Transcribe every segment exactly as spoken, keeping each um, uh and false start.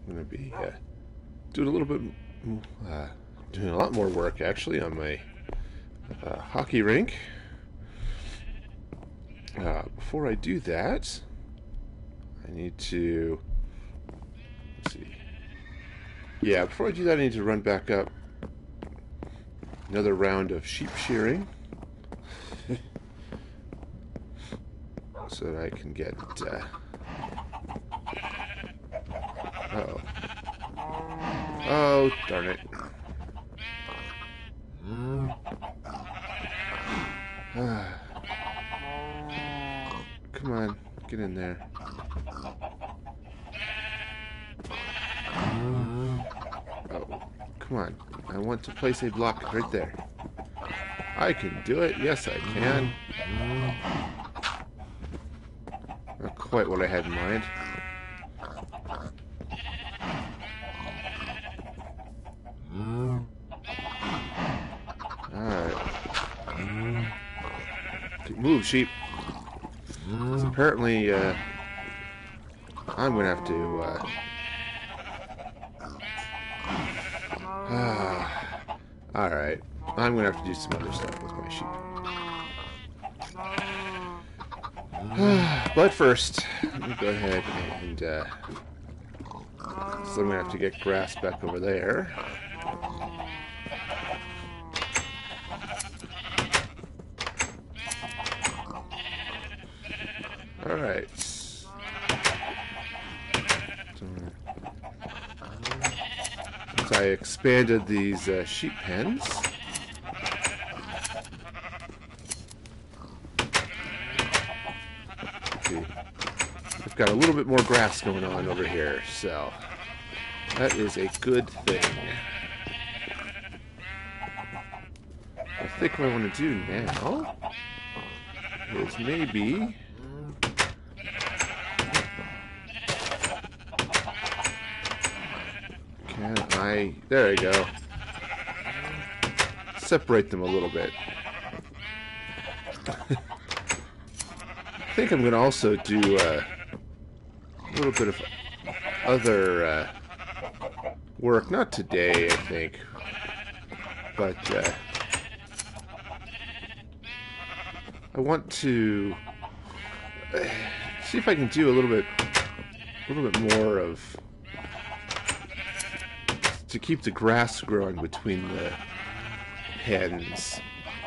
I'm going to be uh, doing a little bit, uh, doing a lot more work actually on my uh, hockey rink. Uh, before I do that, I need to, let's see, yeah, before I do that I need to run back up another round of sheep shearing so that I can get, uh, uh-oh. Oh, darn it. Come on, get in there. Oh, come on. I want to place a block right there. I can do it. Yes, I can. Not quite what I had in mind. Alright. Move, sheep. So apparently, uh, I'm going to have to, uh... uh Alright. I'm going to have to do some other stuff with my sheep. But first, let me go ahead and, uh... so I'm going to have to get grass back over there. Alright. Since I expanded these uh, sheep pens, see, we've got a little bit more grass going on over here, so that is a good thing. I think what I want to do now is maybe can I, there you go, separate them a little bit. I think I'm going to also do uh, a little bit of other uh, work, not today I think, but uh, I want to uh, see if I can do a little bit, a little bit more of, to keep the grass growing between the pens.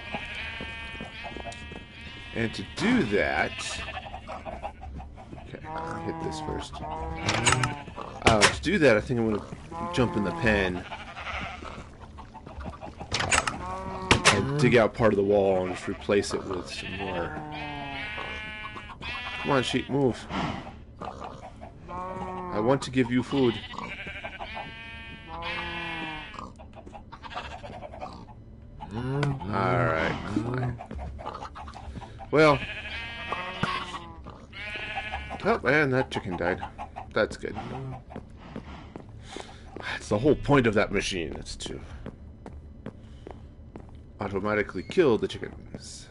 And to do that, okay, I'll hit this first. Uh, to do that, I think I'm going to jump in the pen and dig out part of the wall and just replace it with some more. Come on, sheep, move. I want to give you food. Alright, fine. Well, oh man, that chicken died. That's good. That's the whole point of that machine. It's to automatically kill the chickens.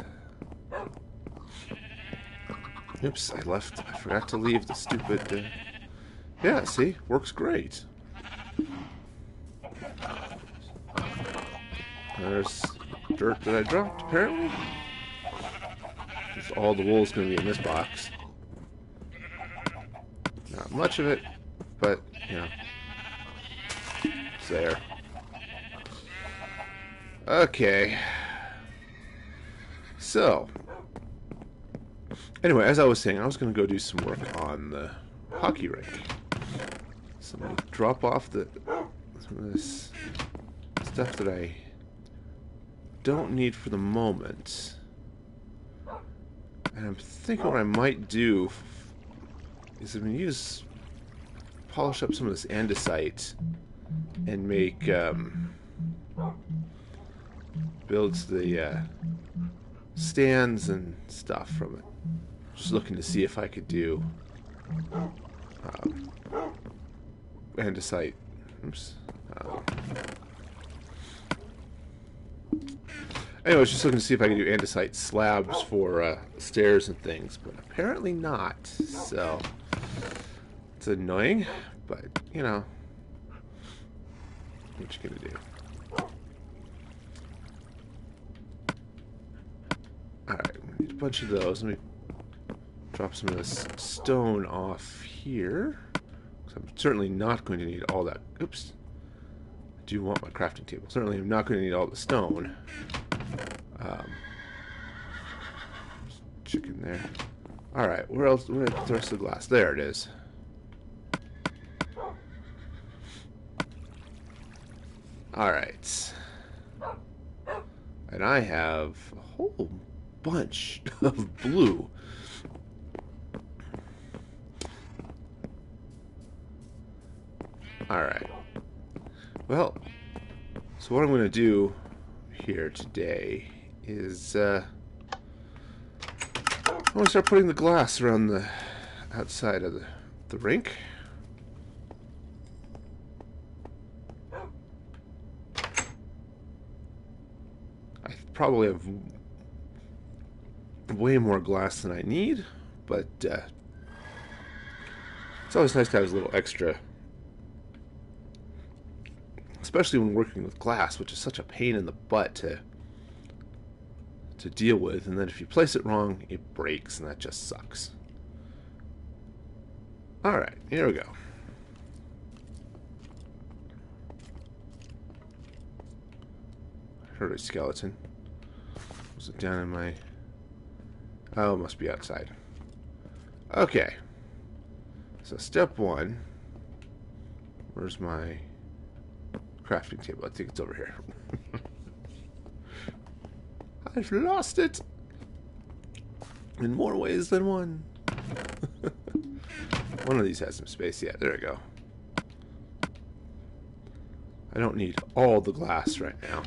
Oops, I left. I forgot to leave the stupid... Uh... Yeah, see? Works great. There's dirt that I dropped, apparently. Just all the wool's going to be in this box. Not much of it, but, you know, it's there. Okay. So, anyway, as I was saying, I was going to go do some work on the hockey rink. So I'm going to drop off the, some of this stuff that I don't need for the moment. And I'm thinking what I might do is I'm going to use, polish up some of this andesite and make, um, build the uh, stands and stuff from it. Just looking to see if I could do um, andesite. Oops. Um, Anyway, I was just looking to see if I could do andesite slabs for uh, stairs and things, but apparently not. So, it's annoying, but, you know, What you gonna do? Alright, we need a bunch of those. Let me drop some of this stone off here. I'm certainly not going to need all that. Oops. I do want my crafting table. Certainly I'm not going to need all the stone. Um, chicken there. Alright, where else? Where's the rest of the glass? There it is. Alright. And I have a whole bunch of blue. Alright. Well, so what I'm going to do here today is uh, I'm going to start putting the glass around the outside of the, the rink. I probably have way more glass than I need, but uh, it's always nice to have a little extra. Especially when working with glass, which is such a pain in the butt to to deal with, and then if you place it wrong, it breaks, and that just sucks. Alright, here we go. I heard a skeleton. Was it down in my... Oh, it must be outside. Okay. So step one. Where's my... crafting table? I think it's over here. I've lost it in more ways than one. One of these has some space. Yeah, there we go. I don't need all the glass right now.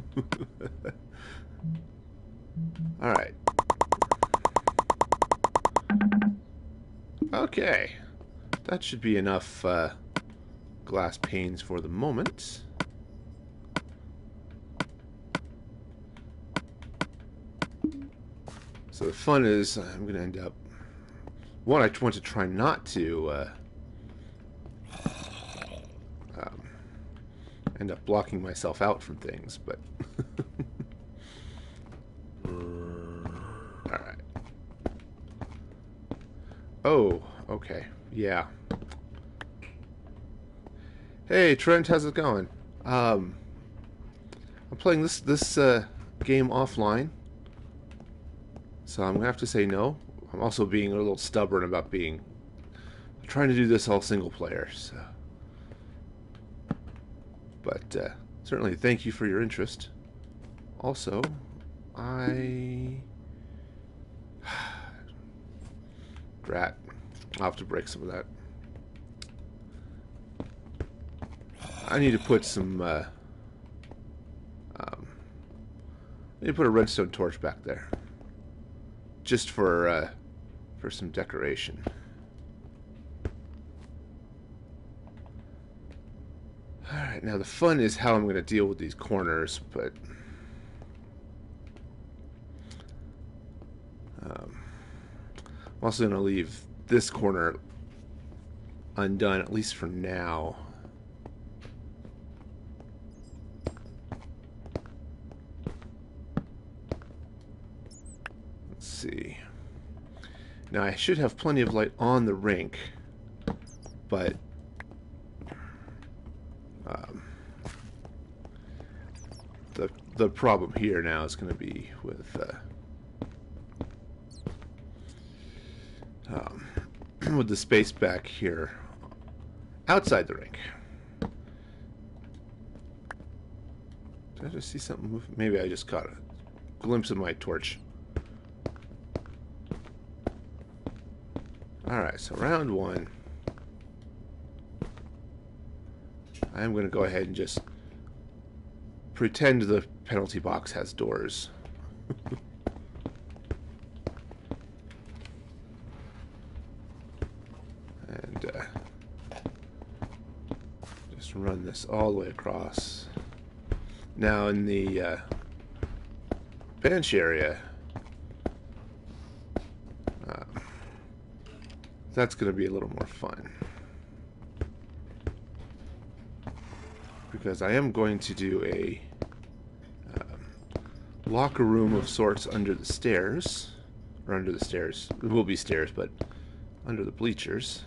Alright. Okay. That should be enough uh, glass panes for the moment. So the fun is, I'm going to end up... One, I want to try not to uh, um, end up blocking myself out from things, but... Alright. Oh, okay. Yeah. Hey, Trent, how's it going? Um, I'm playing this, this uh, game offline. So I'm going to have to say no. I'm also being a little stubborn about being... I'm trying to do this all single player, so... But, uh, certainly thank you for your interest. Also, I... Drat. I'll have to break some of that. I need to put some, uh... Um... I need to put a redstone torch back there. Just for uh, for some decoration. Alright, now the fun is how I'm going to deal with these corners, but um, I'm also going to leave this corner undone, at least for now. See. Now I should have plenty of light on the rink, but um, the the problem here now is going to be with uh, um, with the space back here outside the rink. Did I just see something move? Maybe I just caught a glimpse of my torch. Alright, so round one. I'm going to go ahead and just pretend the penalty box has doors. and uh, just run this all the way across. Now in the uh, bench area, that's going to be a little more fun. because I am going to do a um, locker room of sorts under the stairs. Or under the stairs. It will be stairs, but under the bleachers.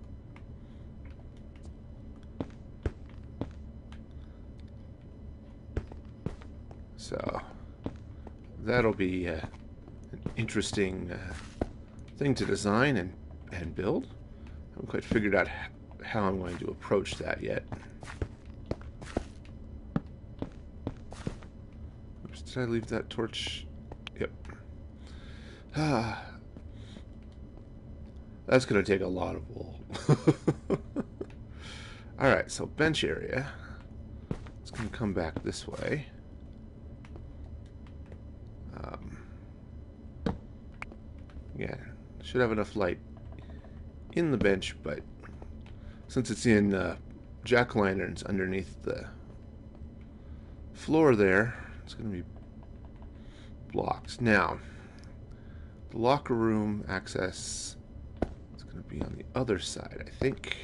So that'll be uh, an interesting uh, thing to design and, and build. I haven't quite figured out how I'm going to approach that yet. Oops, did I leave that torch? Yep. Ah, that's going to take a lot of wool. Alright, so bench area. It's going to come back this way. Um, yeah, should have enough light in the bench, but since it's in uh, jack-o'-lanterns underneath the floor there, it's going to be blocked. Now, the locker room access is going to be on the other side, I think.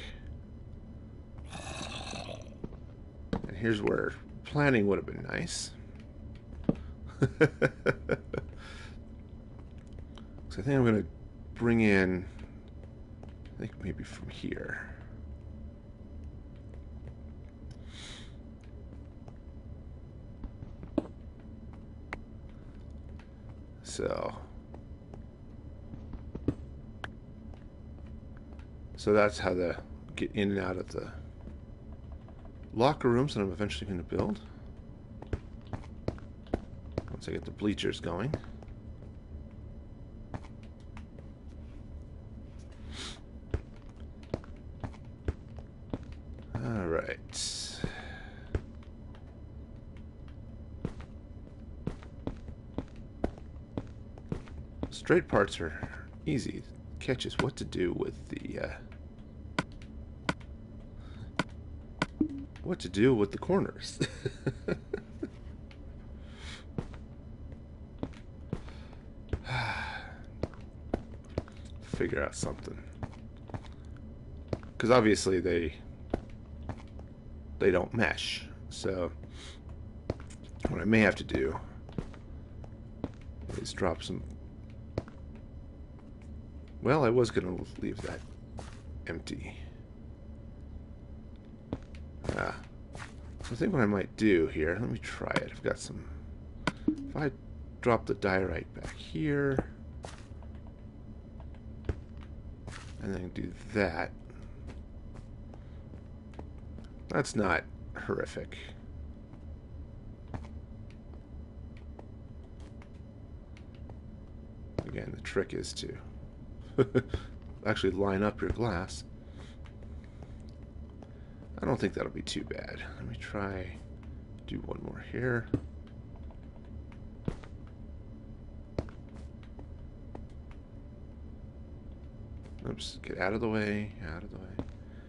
And here's where planning would have been nice. So I think I'm going to bring in, I think maybe from here. So, so that's how to get in and out of the locker rooms that I'm eventually going to build. Once I get the bleachers going. All right. Straight parts are easy. Catch is what to do with the uh, what to do with the corners. Figure out something, because obviously they they don't mesh. So what I may have to do is drop some. Well, I was going to leave that empty. Ah. So I think what I might do here, let me try it. I've got some. If I drop the diorite back here, and then do that, that's not horrific. Again, the trick is to actually line up your glass. I don't think that'll be too bad. Let me try do one more here. Oops, get out of the way, out of the way.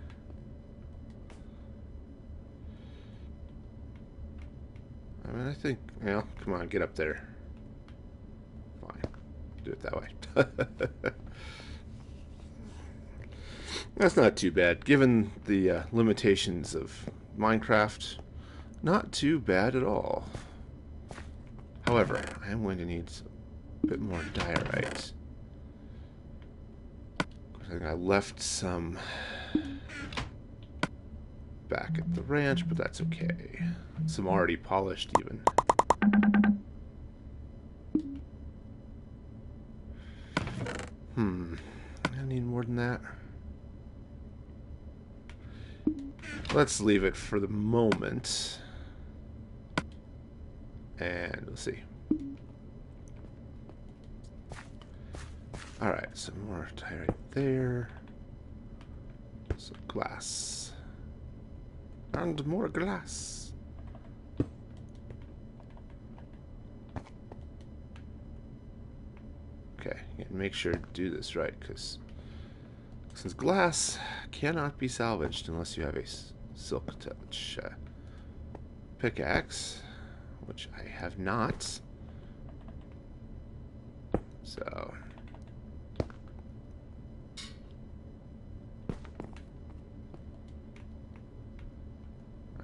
I mean, I think, well, come on, get up there. Fine. Do it that way. That's not too bad. Given the uh, limitations of Minecraft, not too bad at all. However, I am going to need a bit more diorite. I think I left some back at the ranch, but that's okay. Some already polished even. Hmm. I need more than that. Let's leave it for the moment. And we'll see. Alright, some more tire right there. Some glass. And more glass. Okay, and make sure to do this right, because since glass cannot be salvaged unless you have a silk touch uh, pickaxe, which I have not. So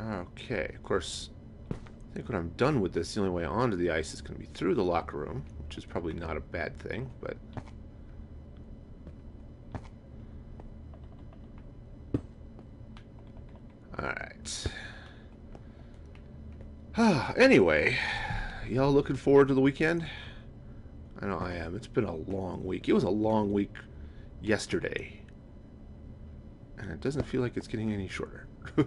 Okay, of course, I think when I'm done with this, the only way onto the ice is going to be through the locker room, which is probably not a bad thing, but... Alright. Anyway, y'all looking forward to the weekend? I know I am. It's been a long week. It was a long week yesterday. And it doesn't feel like it's getting any shorter.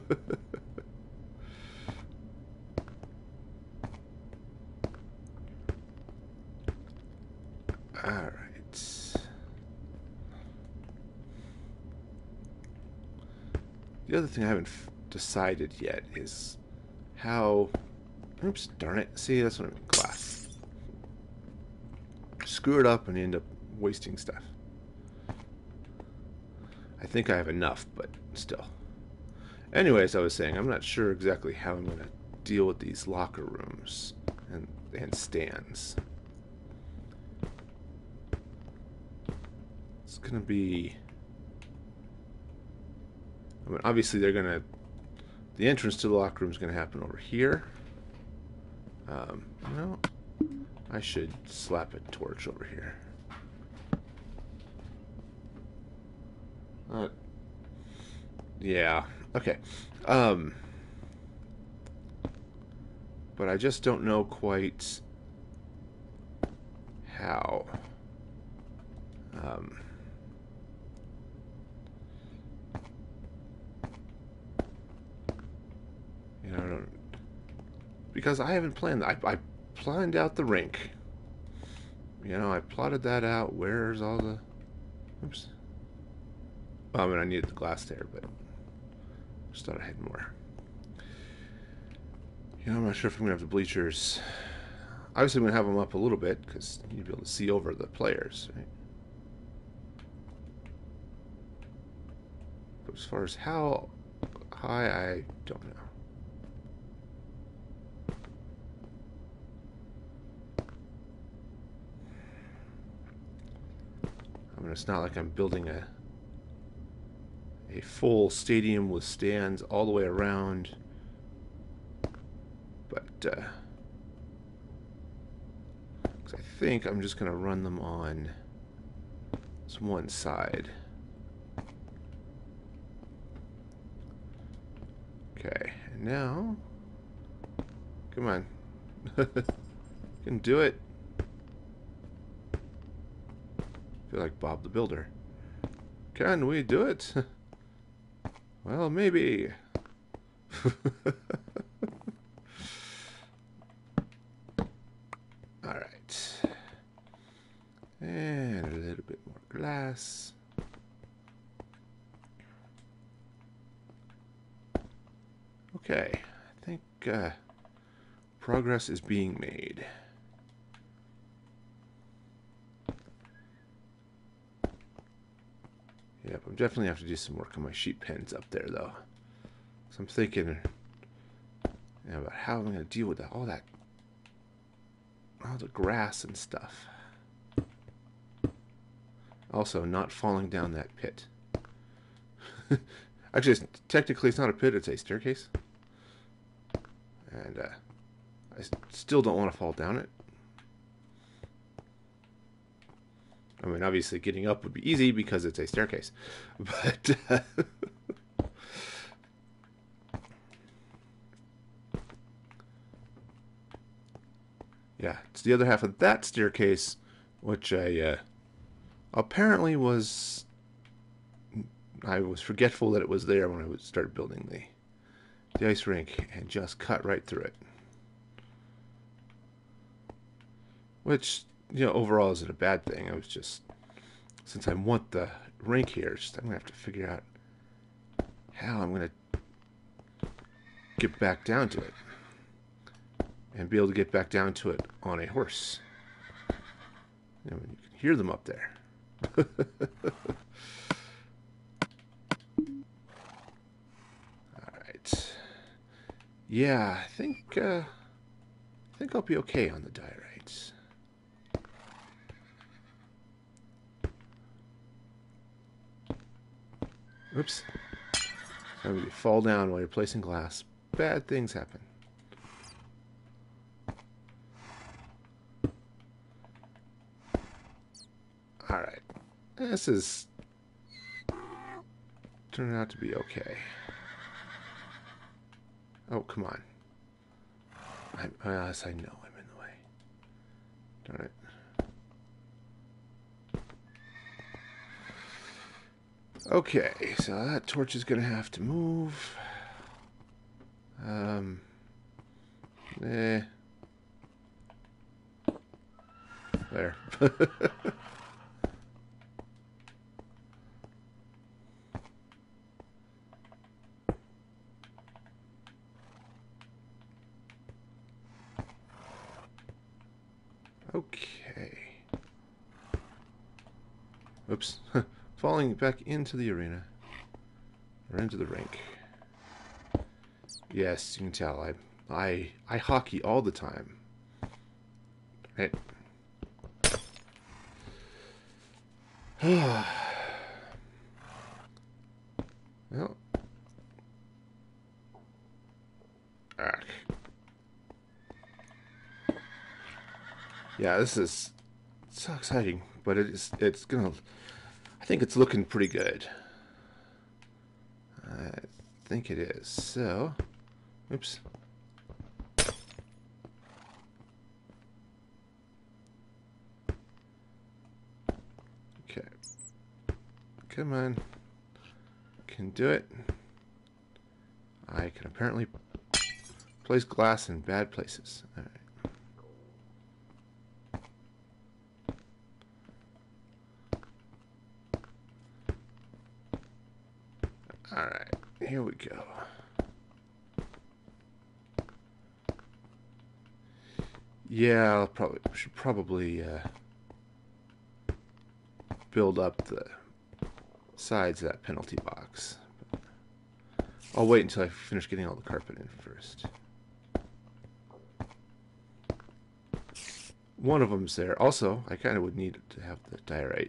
Alright. The other thing I haven't f decided yet is how... Oops, darn it. See, that's what I mean. Glass. Screw it up and end up wasting stuff. I think I have enough, but still. Anyways, I was saying, I'm not sure exactly how I'm going to deal with these locker rooms and, and stands. It's going to be... I mean, obviously they're going to... The entrance to the locker room is going to happen over here. Um, no, I should slap a torch over here. Uh, yeah, okay. Um, but I just don't know quite how. Um, you know, I don't... Because I haven't planned that. I, I planned out the rink. You know, I plotted that out. Where's all the... Oops. Well, I mean, I needed the glass there, but... Just thought I had more. You know, I'm not sure if I'm going to have the bleachers... Obviously, I'm going to have them up a little bit, because you need to be able to see over the players, right? But as far as how high, I don't know. I mean, it's not like I'm building a a full stadium with stands all the way around, but uh, 'cause I think I'm just going to run them on this one side. Okay, and now, come on, you can do it. Feel like Bob the Builder. Can we do it? Well, maybe. Alright. And a little bit more glass. Okay. I think uh, progress is being made. Yep, I'm definitely have to do some work on my sheep pens up there, though. So I'm thinking, you know, about how I'm going to deal with that, all that, all the grass and stuff. Also, not falling down that pit. Actually, it's, technically, it's not a pit; it's a staircase, and uh, I still don't want to fall down it. I mean, obviously, getting up would be easy because it's a staircase. But... Uh, yeah, it's the other half of that staircase, which I uh, apparently was... I was forgetful that it was there when I would start building the, the ice rink and just cut right through it. Which... you know, overall isn't a bad thing. I was just, since I want the rink here, just, I'm going to have to figure out how I'm going to get back down to it. And be able to get back down to it on a horse. You know, you can hear them up there. Alright. Yeah, I think, uh, I think I'll be okay on the diorites. Oops. Remember, you fall down while you're placing glass. bad things happen. Alright. This is turning out to be okay. Oh, come on. I'm, yes, I know I'm in the way. Darn it. Okay, so that torch is going to have to move. Um, eh. There. Okay. Oops. Falling back into the arena. Or into the rink. Yes, you can tell. I I I hockey all the time. Right. Well. Ark. Yeah, this is so exciting, but it is it's gonna I think it's looking pretty good. I think it is. So, oops. Okay. Come on. Can do it. I can apparently place glass in bad places. All right. All right. Here we go. Yeah, I'll probably should probably uh, build up the sides of that penalty box. I'll wait until I finish getting all the carpet in first. One of them's there. Also, I kind of would need to have the diorite.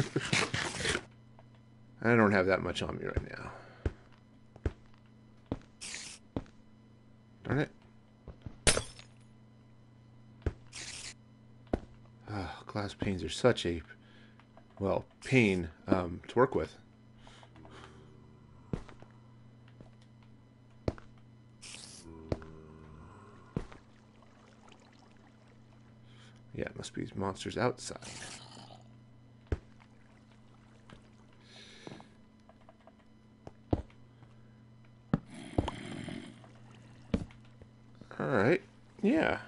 I don't have that much on me right now. Darn it. Oh, glass panes are such a, well, pain um, to work with. Yeah, it must be these monsters outside. Alright, yeah.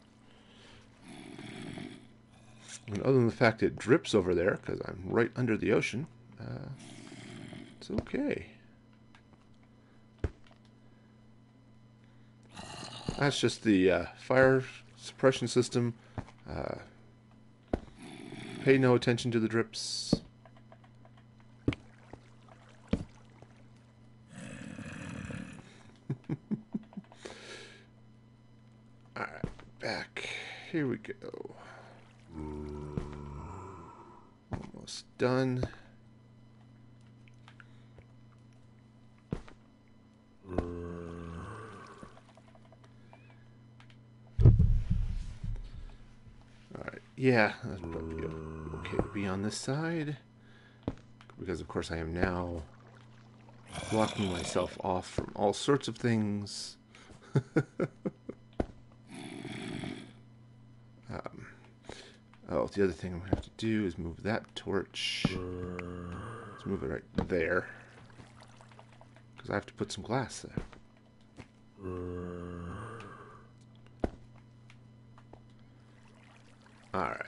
And other than the fact it drips over there, because I'm right under the ocean, uh, it's okay. That's just the uh, fire suppression system. Uh, pay no attention to the drips. Alright, back. Here we go. Almost done. Alright, yeah, that's probably okay to be on this side. Because, of course, I am now blocking myself off from all sorts of things. um, oh, the other thing I'm going to have to do is move that torch. Let's move it right there. Because I have to put some glass there. Alright.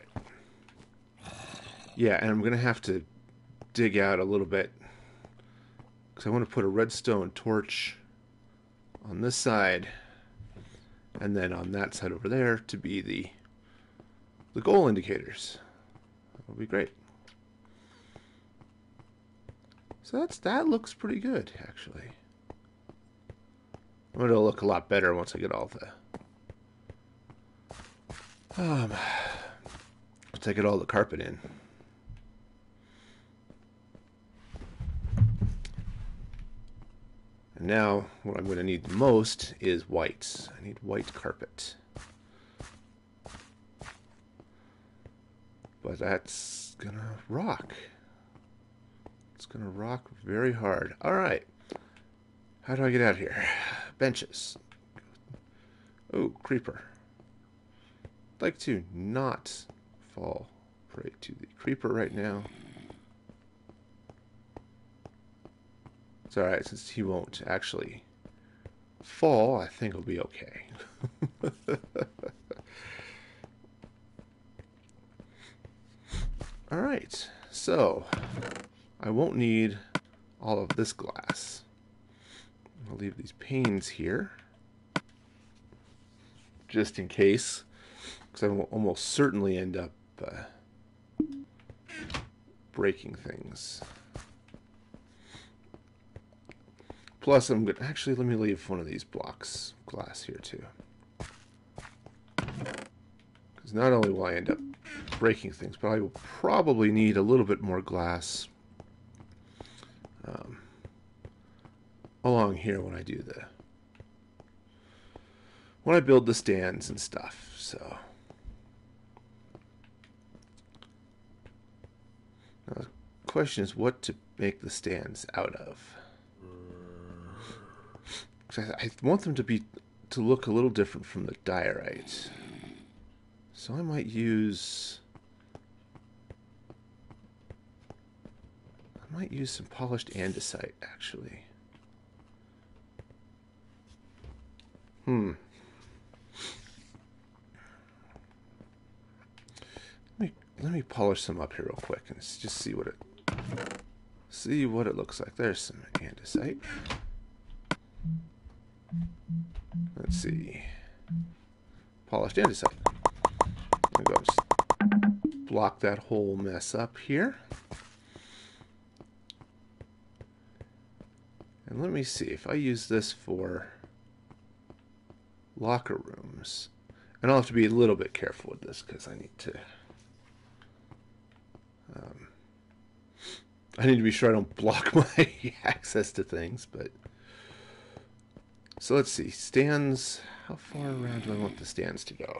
Yeah, and I'm going to have to dig out a little bit. Because I want to put a redstone torch on this side. And then on that side over there to be the the goal indicators. That'll be great. So that's that looks pretty good, actually. It'll look a lot better once I get all the um once I get all the carpet in. And Now, what I'm going to need the most is white. I need white carpet. But that's going to rock. It's going to rock very hard. All right. How do I get out of here? Benches. Oh, creeper. I'd like to not fall prey to the creeper right now. It's alright, since he won't actually fall, I think it'll be okay. Alright, so I won't need all of this glass. I'll leave these panes here, just in case, because I will almost certainly end up uh, breaking things. Plus, I'm good. Actually, let me leave one of these blocks of glass here too, because not only will I end up breaking things, but I will probably need a little bit more glass um, along here when I do the when I build the stands and stuff. So now the question is what to make the stands out of. I want them to be to look a little different from the diorite, so I might use I might use some polished andesite actually. Hmm. Let me let me polish some up here real quick and just see what it see what it looks like. There's some andesite. Let's see. Polished andesite. I'm going to just block that whole mess up here. And let me see if I use this for locker rooms. And I'll have to be a little bit careful with this because I need to um, I need to be sure I don't block my access to things, but so let's see, stands, how far around do I want the stands to go?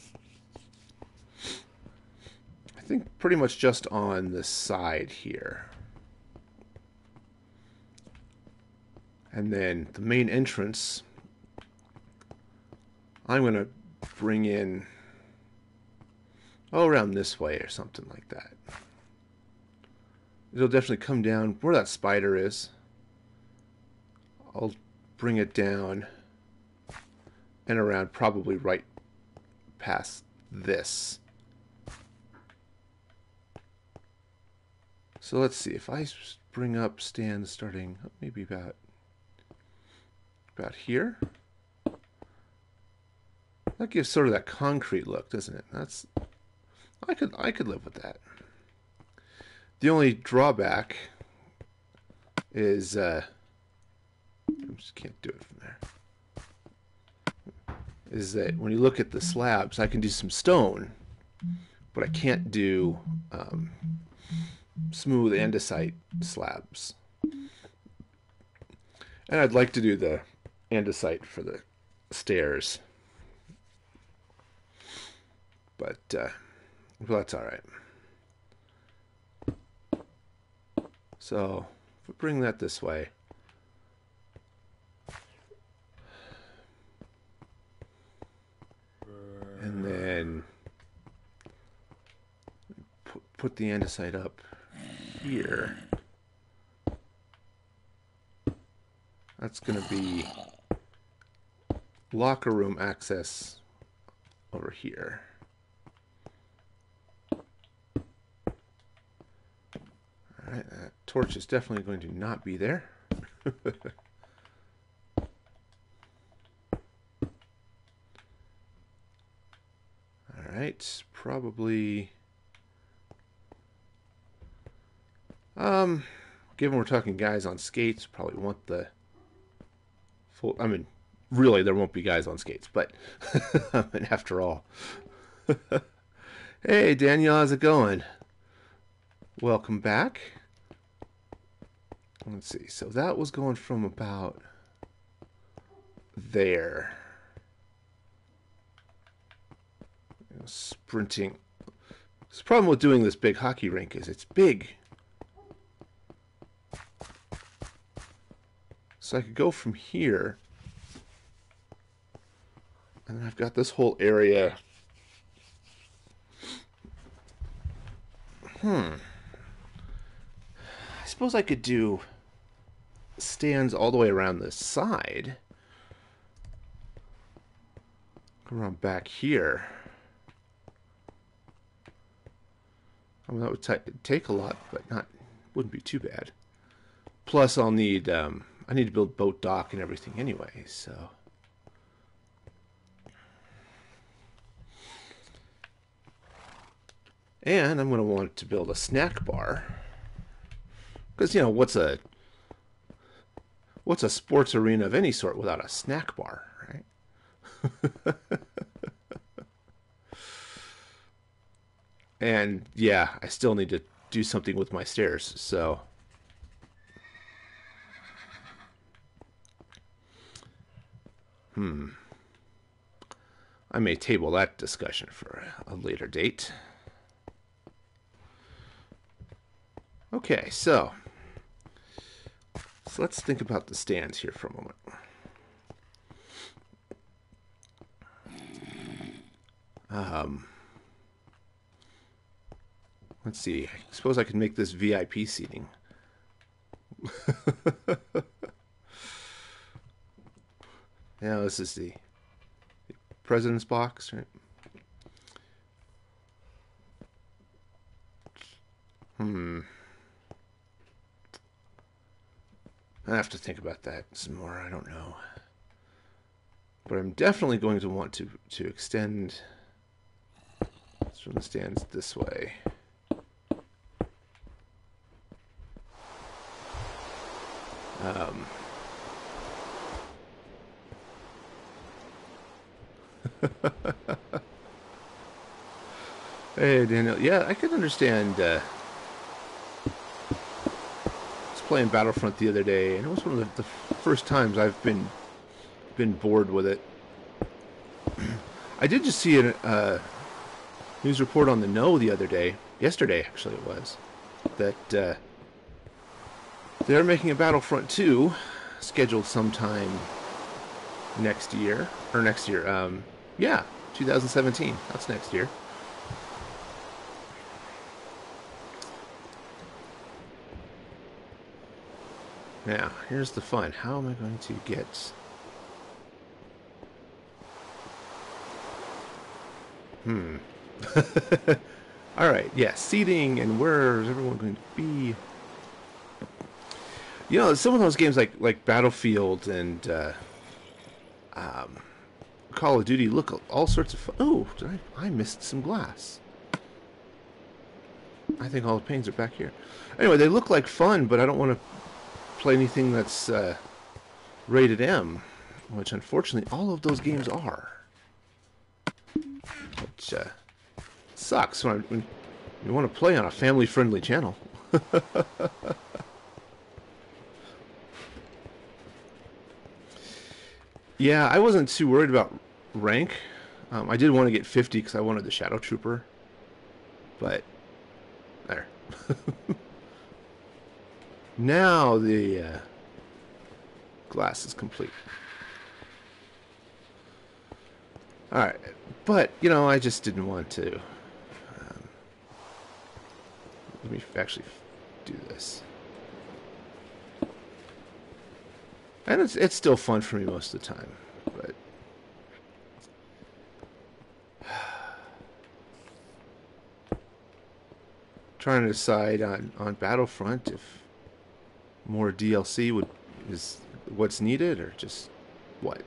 I think pretty much just on the side here. And then the main entrance, I'm going to bring in, oh, around this way or something like that. It'll definitely come down where that spider is. I'll bring it down and around, probably right past this. So let's see, if I bring up stands starting maybe about about here, that gives sort of that concrete look, doesn't it? That's I could I could live with that. The only drawback is uh, I just can't do it from there. Is that when you look at the slabs, I can do some stone, but I can't do um, smooth andesite slabs. And I'd like to do the andesite for the stairs, but uh, well, that's all right. So if we bring that this way. And then put, put the andesite up here. That's going to be locker room access over here. Alright, that torch is definitely going to not be there. Alright, probably... Um, given we're talking guys on skates, probably want the full... I mean, really, there won't be guys on skates, but... I mean, after all. Hey, Daniel, how's it going? Welcome back. Let's see, so that was going from about there. You know, sprinting. The problem with doing this big hockey rink is it's big. So I could go from here, and then I've got this whole area. Hmm. I suppose I could do stands all the way around this side. Come around back here. I mean, that would t take a lot, but not wouldn't be too bad. Plus, I'll need um, I need to build boat dock and everything anyway, so. And I'm going to want to build a snack bar. Because, you know, what's a what's a sports arena of any sort without a snack bar, right? And, yeah, I still need to do something with my stairs, so. Hmm. I may table that discussion for a later date. Okay, so, so let's think about the stands here for a moment. Um, let's see. I suppose I could make this V I P seating. Yeah, this is the president's box, right? Hmm. I have to think about that some more. I don't know. But I'm definitely going to want to, to extend from the stands this way. Um, hey, Daniel. Yeah, I could understand. Uh, I was playing Battlefront the other day, and it was one of the, the first times I've been been bored with it. I did just see a uh, news report on the No the other day. Yesterday, actually, it was that uh, they're making a Battlefront two scheduled sometime next year or next year. Um, yeah, two thousand seventeen. That's next year. Now, here's the fun. How am I going to get... Hmm. Alright, yeah, seating and where is everyone going to be? You know, some of those games like, like Battlefield and uh, um, Call of Duty look all sorts of fun. Oh, did I, I missed some glass. I think all the panes are back here. Anyway, they look like fun, but I don't want to play anything that's uh, rated M, which unfortunately all of those games are. Which uh, sucks when, I, when you want to play on a family-friendly channel. Yeah, I wasn't too worried about rank. Um, I did want to get fifty because I wanted the Shadow Trooper. But, there. Now the uh, glass is complete. Alright, but, you know, I just didn't want to... Um, let me actually do this. And it's, it's still fun for me most of the time, but... trying to decide on, on Battlefront if more D L C would is what's needed or just what.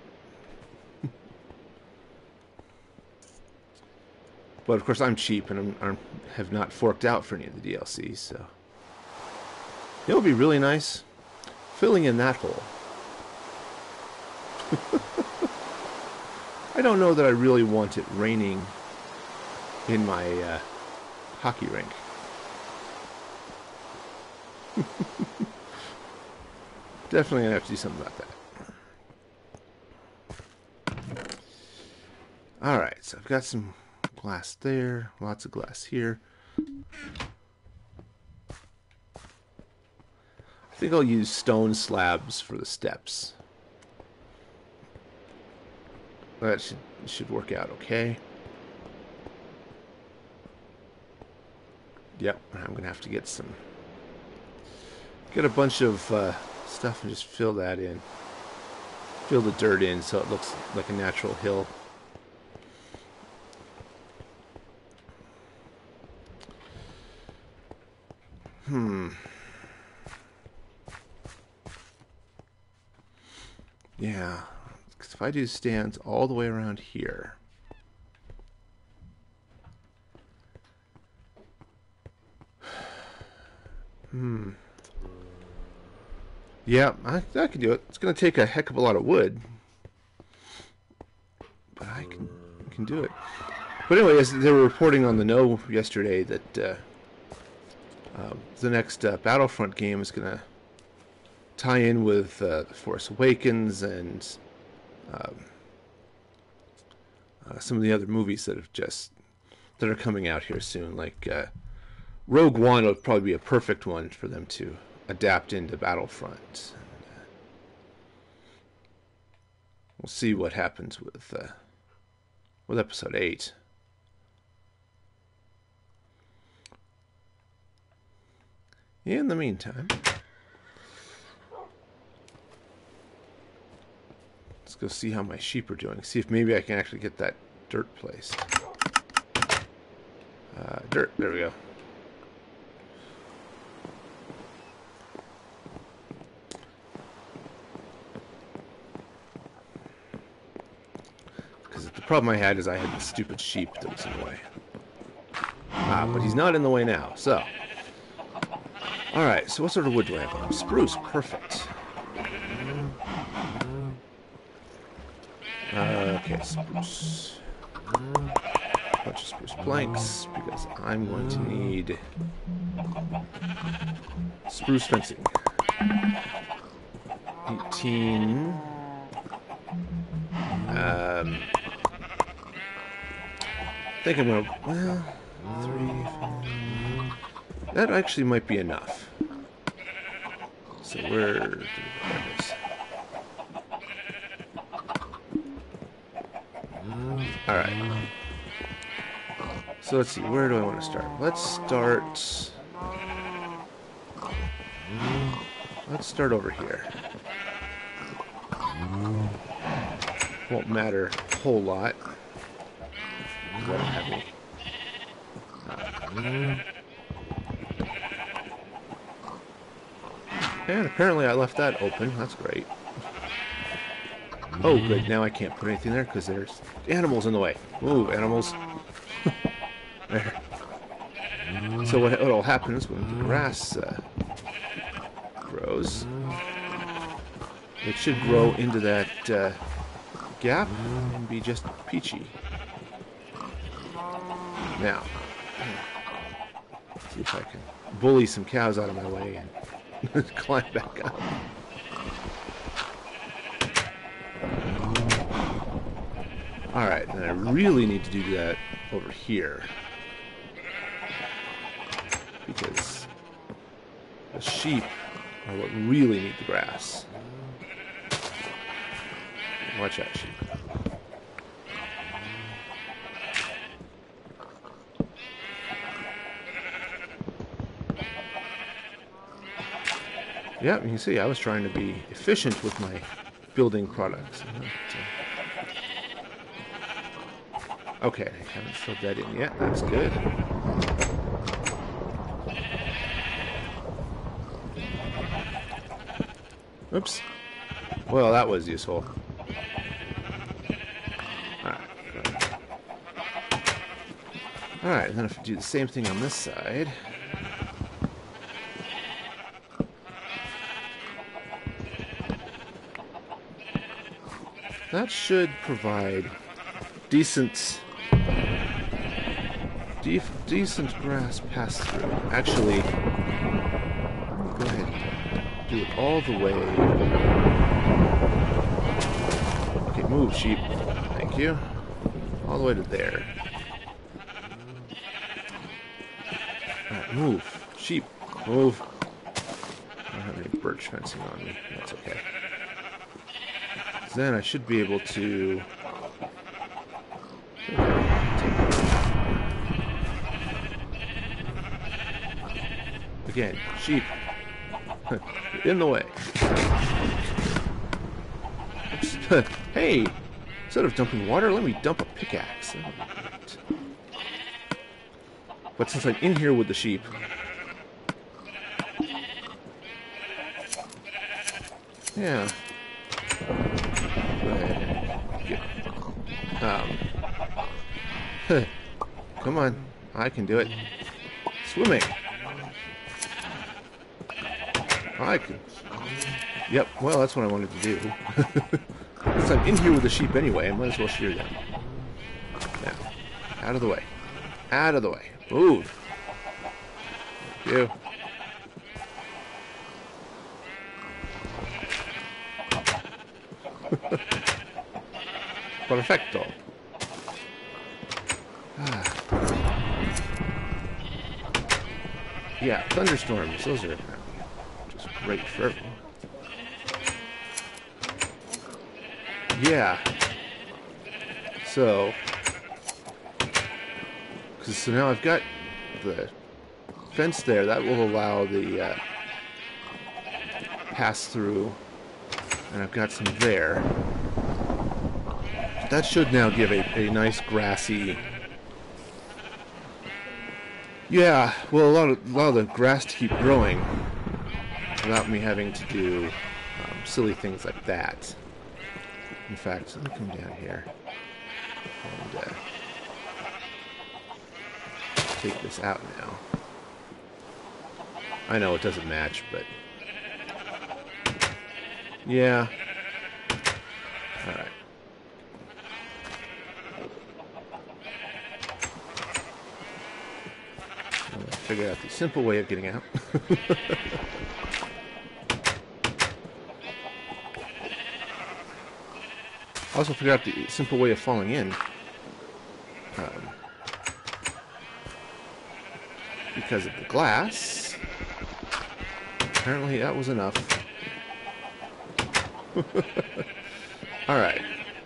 But of course I'm cheap and I'm, I'm have not forked out for any of the D L C, so it would be really nice filling in that hole. I don't know that I really want it raining in my uh, hockey rink. Definitely gonna have to do something about that. Alright, so I've got some glass there, lots of glass here. I think I'll use stone slabs for the steps. That should, should work out okay. Yep, I'm going to have to get some... Get a bunch of uh, stuff and just fill that in. Fill the dirt in so it looks like a natural hill. Hmm. Yeah. Because if I do stands all the way around here... Hmm. Yeah, I, I can do it. It's going to take a heck of a lot of wood. But I can, I can do it. But anyway, as they were reporting on the Know yesterday that uh, uh, the next uh, Battlefront game is going to tie in with uh, The Force Awakens and um, uh, some of the other movies that have just that are coming out here soon. Like uh, Rogue One would probably be a perfect one for them to adapt into Battlefront. We'll see what happens with uh, with Episode eight. In the meantime, let's go see how my sheep are doing. See if maybe I can actually get that dirt placed. Uh, dirt, there we go. Because the problem I had is I had the stupid sheep that was in the way. Ah, but he's not in the way now, so. Alright, so what sort of wood do I have on? Spruce, perfect. Uh, okay, spruce. A bunch of spruce planks, because I'm going to need spruce fencing. eighteen. Um, I think I'm gonna, well, three, four, that actually might be enough. So where do we put this? Alright. So let's see, where do I want to start? Let's start... Let's start over here. Won't matter a whole lot. I don't have any. And apparently I left that open. That's great. Oh, good. Now I can't put anything there because there's animals in the way. Ooh, animals. There. So what will happen is when the grass uh, grows, it should grow into that uh, gap and be just peachy. Now, see if I can bully some cows out of my way and climb back up. Alright, and I really need to do that over here. Because the sheep are what really need the grass. Watch out, sheep. Yeah, you can see I was trying to be efficient with my building products. Okay, I haven't filled that in yet. That's good. Oops. Well, that was useful. Alright. Alright, and then if I do the same thing on this side. That should provide decent, de decent grass pass through. Actually, go ahead and do it all the way. Okay, move, sheep. Thank you. all the way to there. Alright, move. Sheep, move. I don't have any birch fencing on me. That's okay. So then I should be able to... Again, sheep. In the way. Oops. Hey! Instead of dumping water, let me dump a pickaxe. But since I'm in here with the sheep... Yeah. Um. Come on. I can do it. Swimming. I can. Yep, well, that's what I wanted to do. Since I'm in here with the sheep anyway, I might as well shear them. Now, out of the way. Out of the way. Move. Thank you. Perfecto. Ah. Yeah, thunderstorms. Those are just great for everyone. Yeah. So, cause so now I've got the fence there. That will allow the uh, pass through, and I've got some there. That should now give a, a nice grassy. Yeah, well, a lot of a lot of the grass to keep growing without me having to do um, silly things like that. In fact, let me come down here and uh, take this out now. I know it doesn't match, but yeah. All right. Figure out the simple way of getting out. Also figure out the simple way of falling in. Um, because of the glass. Apparently that was enough. Alright.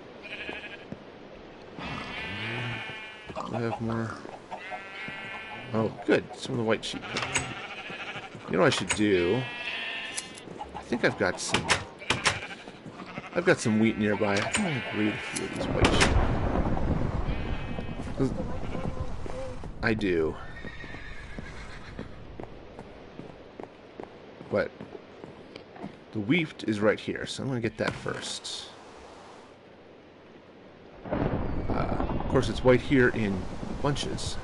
Do I have more? Oh, good. Some of the white sheep. You know what I should do? I think I've got some... I've got some wheat nearby. I think I'll breed a few of these white sheep. I do. But the wheat is right here, so I'm going to get that first. Uh, of course, it's white here in bunches.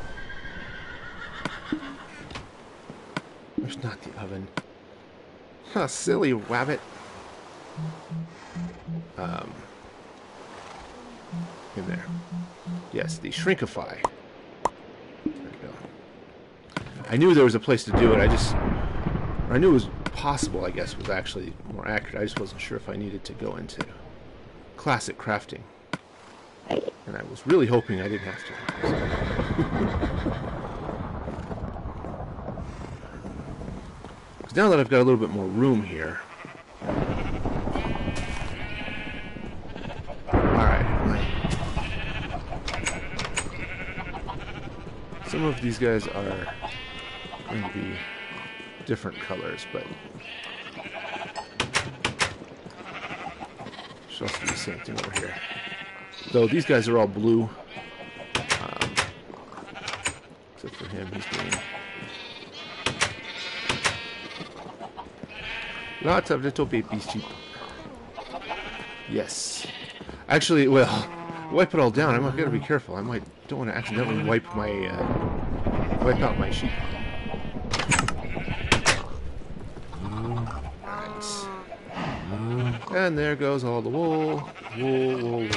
There's not the oven. Huh, silly wabbit. Um, in there. Yes, the shrinkify. There we go. I knew there was a place to do it. I just... I knew it was possible, I guess, was actually more accurate. I just wasn't sure if I needed to go into classic crafting. And I was really hoping I didn't have to. Because now that I've got a little bit more room here... Some of these guys are going to be different colors, but should also do the same thing over here. Though these guys are all blue, um, except for him, he's green. Lots of little baby sheep. Yes. Actually, well, wipe it all down. I'm gotta be careful. I might don't want to accidentally wipe my uh, wipe out my sheep. Right. And there goes all the wool. Wool, wool, wool.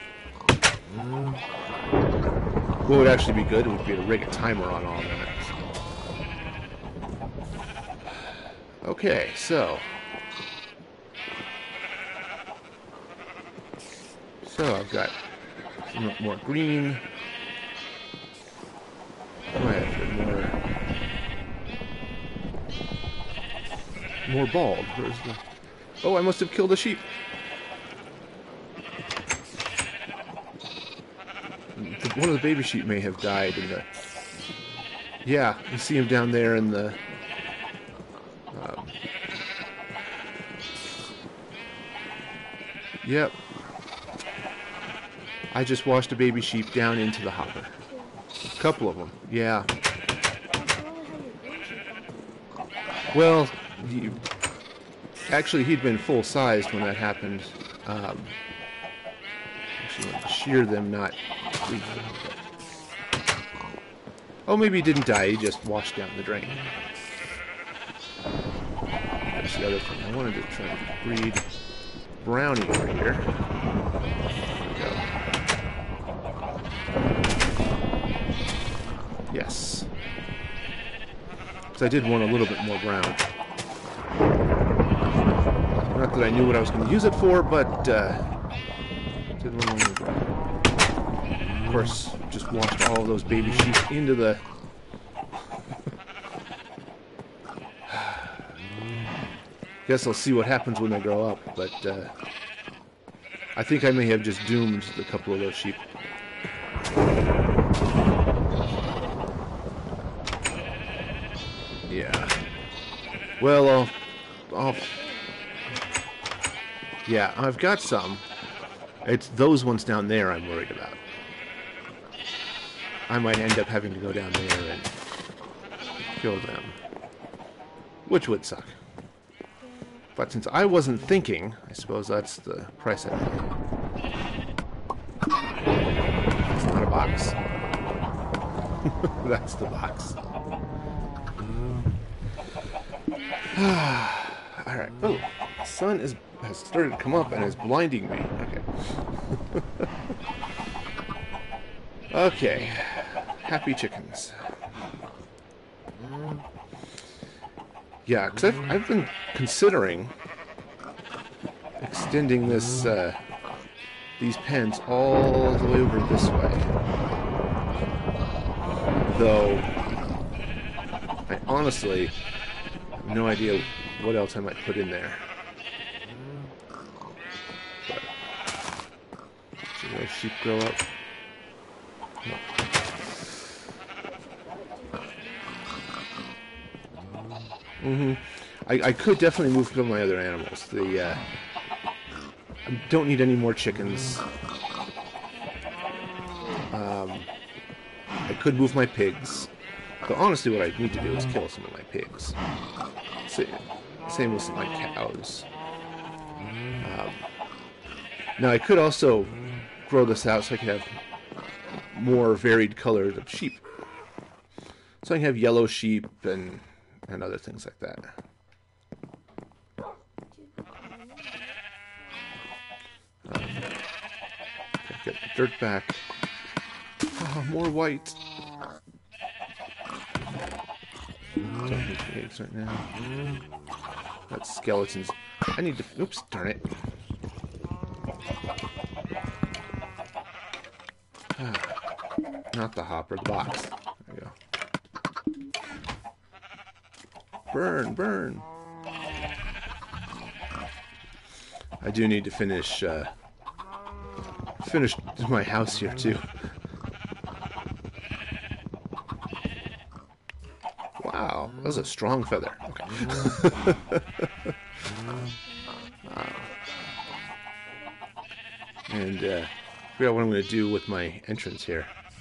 What would actually be good would be to rig a timer on all that. Okay, so. So I've got more, more green. What do I have here? More, more bald. Where's the? Oh, I must have killed a sheep. One of the baby sheep may have died in the... Yeah, you see him down there in the... Um, yep. I just washed a baby sheep down into the hopper. A couple of them, yeah. Well, he, actually he'd been full-sized when that happened. Um, actually went to shear them, not... Oh, maybe he didn't die, he just washed down the drain. That's the other thing. I wanted to try to breed brownie over here. There we go. Yes. Because I did want a little bit more brown. Not that I knew what I was going to use it for, but uh, did want a little more brown. Of course, just washed all of those baby sheep into the... Guess I'll see what happens when they grow up, but uh, I think I may have just doomed a couple of those sheep. Yeah. Well, I'll... I'll... Yeah, I've got some. It's those ones down there I'm worried about. I might end up having to go down there and kill them. Which would suck. But since I wasn't thinking, I suppose that's the price I pay. It's not a box. That's the box. Alright. Oh, the sun is, has started to come up and is blinding me. Okay. Okay. Happy chickens. Yeah, because I've, I've been considering extending this, uh, these pens all the way over this way. Though, I honestly have no idea what else I might put in there. But, see those sheep grow up? No. Mm-hmm. I, I could definitely move some of my other animals. The uh, I don't need any more chickens. Um, I could move my pigs. But honestly, what I need to do is kill some of my pigs. Same with my cows. Um, now, I could also grow this out so I could have more varied colors of sheep. So I can have yellow sheep and... and other things like that. Um, okay, get the dirt back. Oh, more white. Don't need pigs right now. That's skeletons. I need to... Oops, darn it. Not the hopper, the box. There we go. Burn, burn. I do need to finish, uh, finish my house here, too. Wow, that was a strong feather. Okay. Wow. And, uh, figure out what I'm going to do with my entrance here.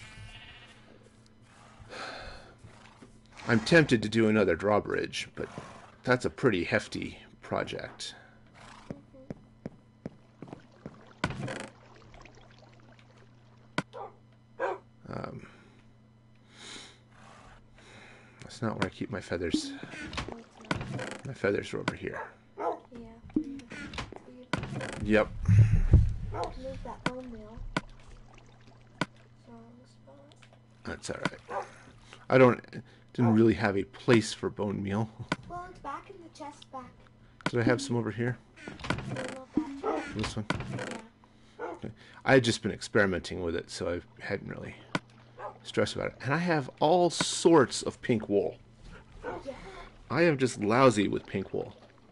I'm tempted to do another drawbridge, but that's a pretty hefty project. Um, that's not where I keep my feathers. My feathers are over here. Yep. That's alright. I don't... Didn't really have a place for bone meal. Well, it's back in the chest back. Did I have some over here? No, not that chest. This one? Yeah. I had just been experimenting with it, so I hadn't really stressed about it. And I have all sorts of pink wool. I am just lousy with pink wool.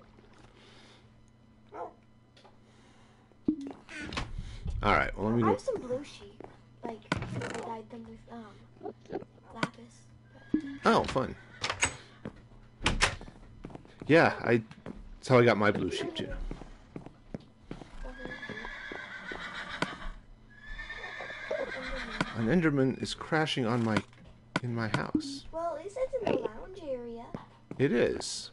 Alright, well let me go. I have some blue sheep. Like, I dyed them with, um, lapis. Oh, fun. Yeah, I. That's how I got my blue sheep too. An Enderman is crashing on my, in my house. Well, at least it's in the lounge area. It is.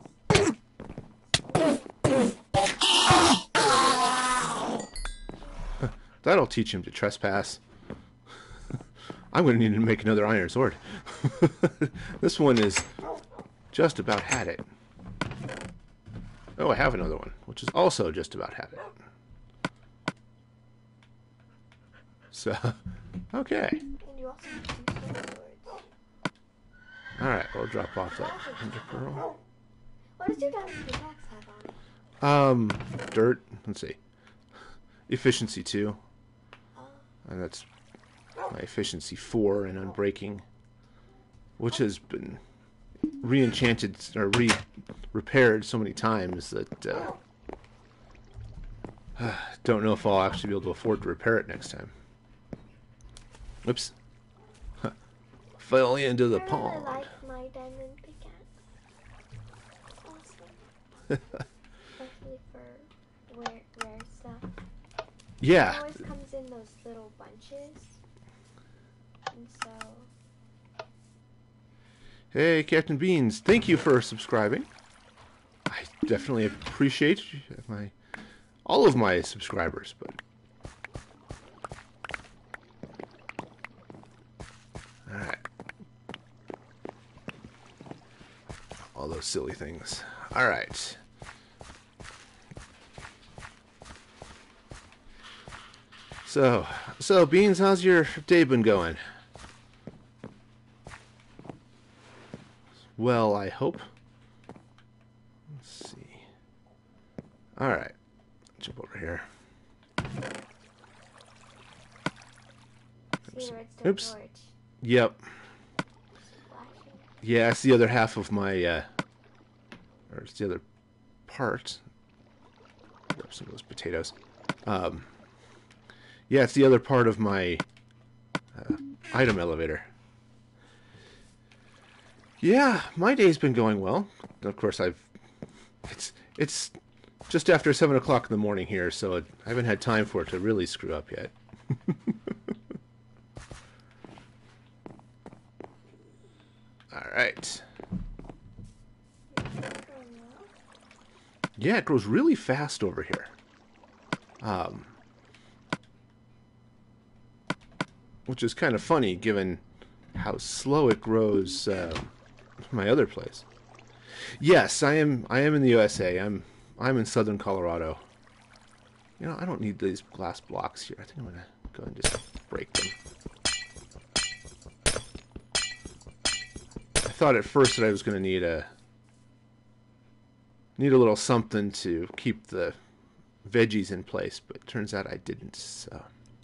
That'll teach him to trespass. I'm going to need to make another iron sword. This one is just about had it. Oh, I have another one, which is also just about had it. So, okay. And you also have two stone swords. Alright, we'll drop off that ender pearl. What does your diamond pickaxe have on it? Um, dirt. Let's see. Efficiency two. Oh. And that's my efficiency four in unbreaking, which has been re-enchanted or re-repaired so many times that uh, don't know if I'll actually be able to afford to repair it next time. Oops. Fell into the I pond. really like my diamond pickaxe. Awesome. Especially for rare, rare stuff. Yeah. It always comes in those little bunches. And so... Hey, Captain Beans, thank you for subscribing. I definitely appreciate my all of my subscribers, but all right, all those silly things. All right. So, so Beans, how's your day been going? Well, I hope. Let's see. All right, jump over here. See, redstone Oops. torch. Yep. Flashing. Yeah, it's the other half of my, uh, or it's the other part. Grab some of those potatoes. Um, yeah, it's the other part of my uh, item elevator. Yeah, my day's been going well. Of course, I've it's it's just after seven o'clock in the morning here, so it, I haven't had time for it to really screw up yet. All right. Yeah, it grows really fast over here. Um, which is kind of funny given how slow it grows. Uh, my other place. Yes, I am. I am in the U S A. I'm. I'm in southern Colorado. You know, I don't need these glass blocks here. I think I'm gonna go and just break them. I thought at first that I was gonna need a need a little something to keep the veggies in place, but it turns out I didn't. So.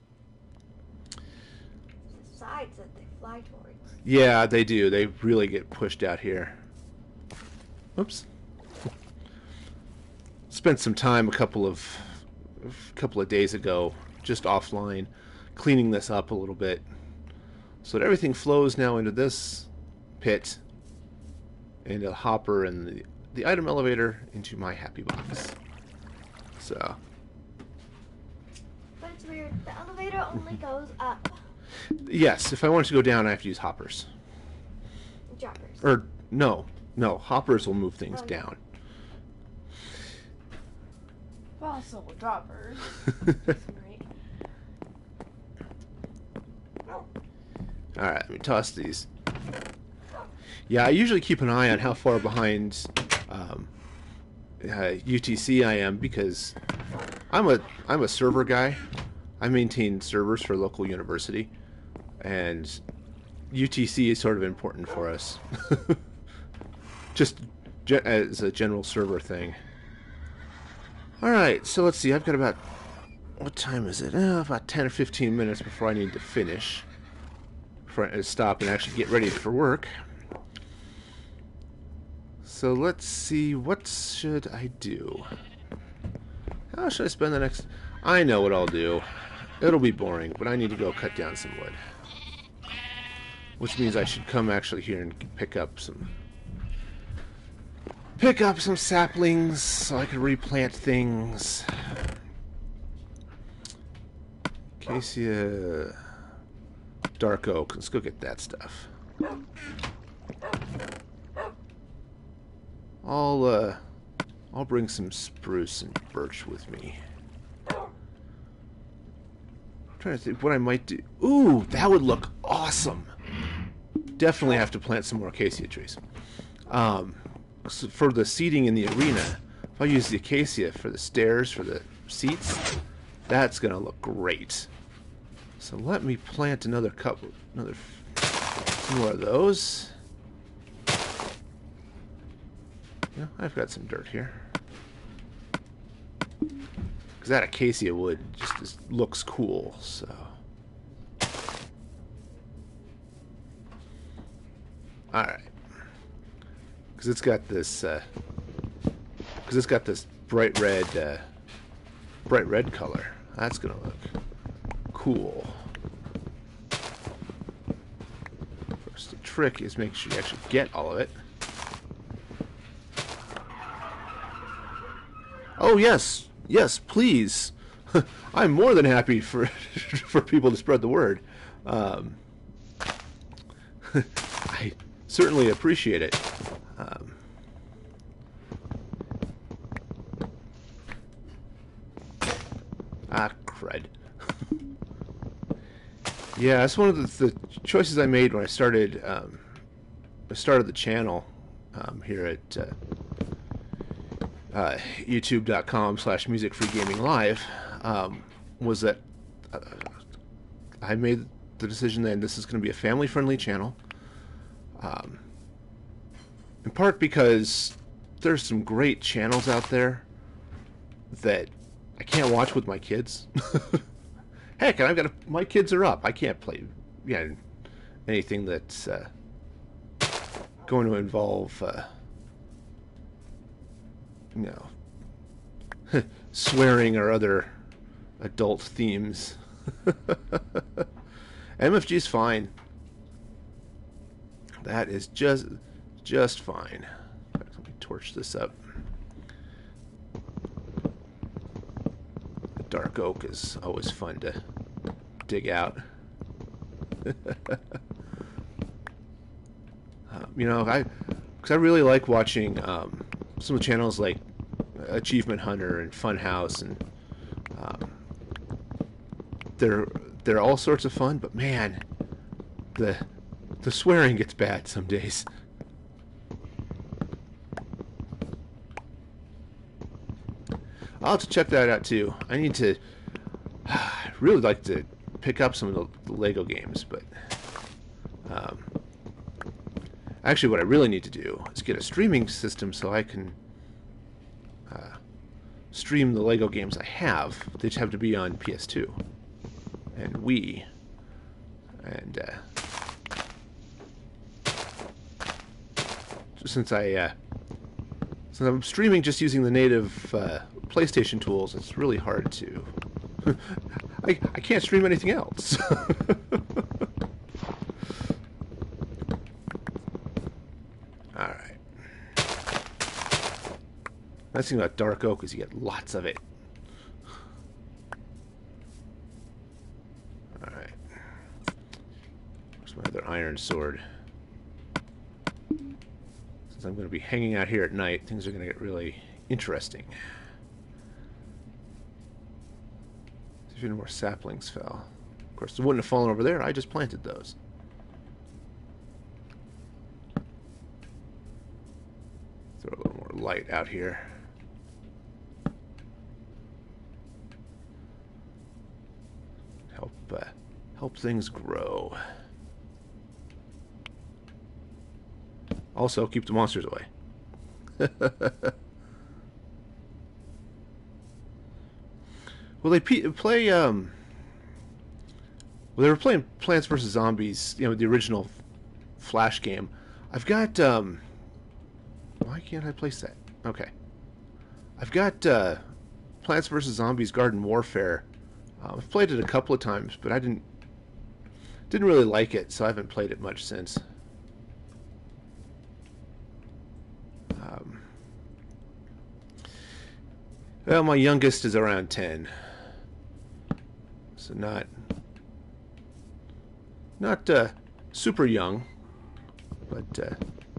The sides that they fly towards. Yeah, they do. They really get pushed out here. Oops. Spent some time a couple of a couple of days ago, just offline, cleaning this up a little bit, so that everything flows now into this pit, into the hopper, and the the item elevator into my happy box. So. But it's weird. The elevator only goes up. Yes, if I want to go down, I have to use hoppers. Droppers. Or, no. No, hoppers will move things Oh, no. down. Also droppers. Right. Alright, let me toss these. Yeah, I usually keep an eye on how far behind um, uh, U T C I am, because I'm a I'm a server guy. I maintain servers for a local university, and U T C is sort of important for us. Just ge as a general server thing. Alright, so let's see. I've got about what time is it? Uh, about ten or fifteen minutes before I need to finish. Before I stop and actually get ready for work. So let's see, what should I do? How should I spend the next... I know what I'll do. It'll be boring, but I need to go cut down some wood. Which means I should come actually here and pick up some... Pick up some saplings so I can replant things. Acacia... Dark oak. Let's go get that stuff. I'll, uh... I'll bring some spruce and birch with me. I'm trying to think what I might do. Ooh, that would look awesome. Definitely have to plant some more acacia trees. Um, so for the seating in the arena, if I use the acacia for the stairs, for the seats, that's going to look great. So let me plant another couple, another some more of those. Yeah, I've got some dirt here. Because that acacia wood just, just looks cool, so... Alright. Because it's got this, uh... Because it's got this bright red, uh... bright red color. That's gonna look cool. First, the trick is making sure you actually get all of it. Oh, yes! Yes, please. I'm more than happy for for people to spread the word. Um, I certainly appreciate it. Um, ah, crud. Yeah, that's one of the, the choices I made when I started. Um, I started the channel um, here at. Uh, Uh, YouTube.com slash Music Free Gaming Live, um, was that uh, I made the decision that this is going to be a family-friendly channel. Um, in part because there's some great channels out there that I can't watch with my kids. Heck, I've got a, my kids are up. I can't play yeah, anything that's uh, going to involve... Uh, you know, swearing or other adult themes. M F G's fine. That is just just fine. Let me torch this up. The dark oak is always fun to dig out. um, you know, I because I really like watching um, some of the channels like Achievement Hunter and Funhouse, and um, they're they're all sorts of fun. But man, the the swearing gets bad some days. I'll have to check that out too. I need to I really like to pick up some of the, the Lego games, but um, actually, what I really need to do is get a streaming system so I can uh, stream the Lego games I have. They just have to be on P S two and Wii. And uh, since I uh, since I'm streaming just using the native uh, PlayStation tools, it's really hard to. I I can't stream anything else. Alright. Nice thing about dark oak is you get lots of it. Alright. Where's my other iron sword? Since I'm going to be hanging out here at night, things are going to get really interesting. See if any more saplings fell. Of course, they wouldn't have fallen over there. I just planted those. Throw a little more light out here. Help, uh, help things grow. Also, keep the monsters away. Well, they pe play. Um, well, they were playing Plants versus. Zombies. You know, the original Flash game. I've got. Um, why can't I place that? Okay. I've got uh, Plants versus. Zombies Garden Warfare. Uh, I've played it a couple of times, but I didn't didn't really like it, so I haven't played it much since. Um, well, my youngest is around ten, so not not uh, super young, but uh,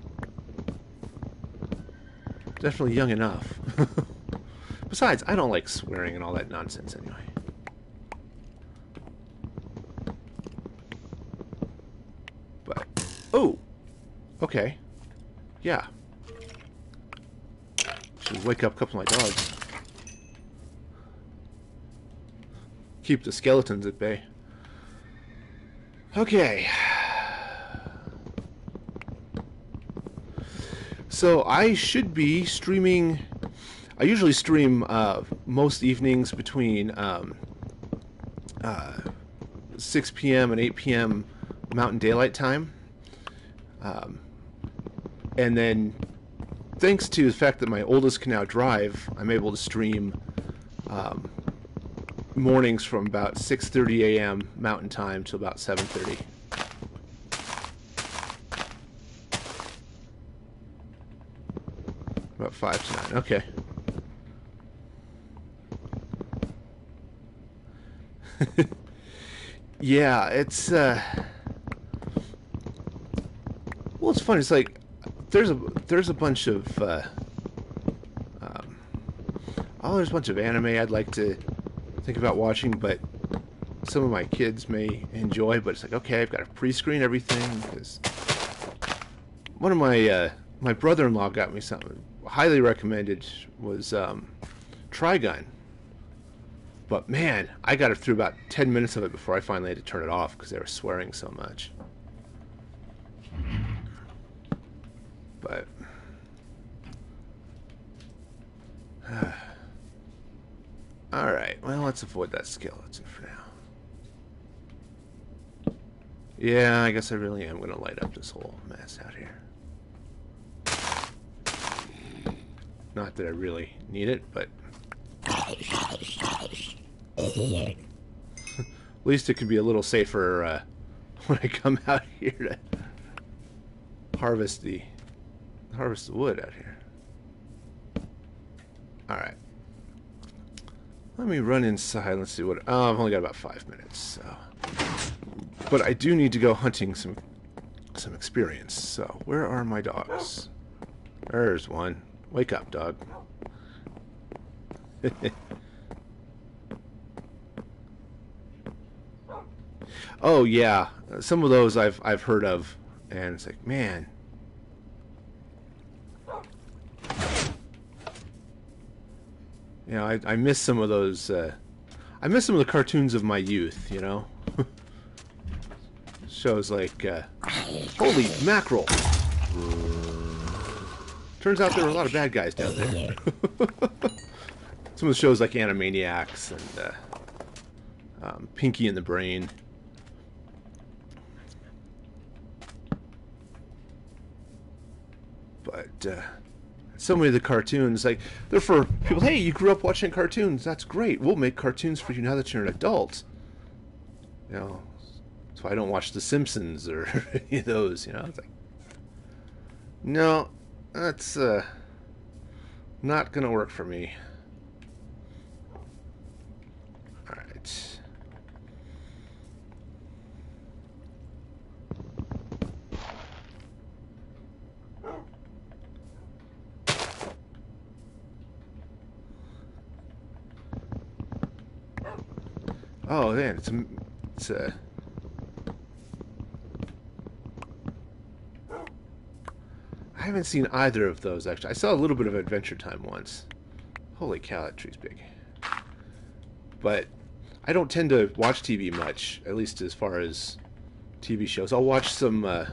definitely young enough. Besides, I don't like swearing and all that nonsense anyway. But, oh, okay, yeah. Should wake up a couple of my dogs. Keep the skeletons at bay. Okay. So I should be streaming. I usually stream uh, most evenings between um, uh, six P M and eight P M Mountain Daylight Time. Um, and then, thanks to the fact that my oldest can now drive, I'm able to stream um, mornings from about six thirty A M Mountain Time to about seven thirty. About five to nine. Okay. Yeah, it's uh well, it's fun. It's like there's a there's a bunch of uh um, oh, there's a bunch of anime I'd like to think about watching, but some of my kids may enjoy. But it's like, okay, I've got to pre-screen everything because one of my uh, my brother-in-law got me something highly recommended was um, Trigun. But man, I got it through about ten minutes of it before I finally had to turn it off because they were swearing so much. But uh, all right, well, let's avoid that skeleton for now. Yeah, I guess I really am going to light up this whole mess out here. Not that I really need it, but at least it could be a little safer uh, when I come out here to harvest the harvest the wood out here. All right, let me run inside. Let's see what. Oh, I've only got about five minutes, so. But I do need to go hunting some some experience. So where are my dogs? There's one. Wake up, dog. Oh yeah, some of those I've I've heard of, and it's like, man. You know, I I miss some of those. Uh, I miss some of the cartoons of my youth. You know, shows like uh, holy mackerel. Turns out there were a lot of bad guys down there. Some of the shows like Animaniacs and uh, um, Pinky and the Brain. But uh, so many of the cartoons, like, they're for people, hey, you grew up watching cartoons, that's great. We'll make cartoons for you now that you're an adult. You know, that's why I don't watch The Simpsons or any of those, you know. It's like, no, that's uh, not going to work for me. All right. Oh man, it's a, it's a. I haven't seen either of those actually. I saw a little bit of Adventure Time once. Holy cow, that tree's big. But I don't tend to watch T V much, at least as far as T V shows. I'll watch some. Uh...